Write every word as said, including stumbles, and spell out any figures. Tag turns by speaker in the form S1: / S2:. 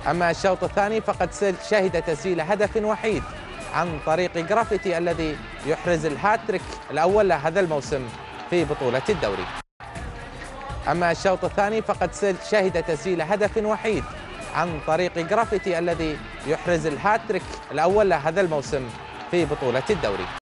S1: أما الشوط الثاني فقد شهد تسجيل هدف وحيد عن طريق جرافيتي الذي يحرز الهاتريك الأول لهذا الموسم في بطولة الدوري. أما الشوط الثاني فقد شهد تسجيل هدف وحيد عن طريق جرافيتي الذي يحرز الهاتريك الأول لهذا الموسم في بطولة الدوري.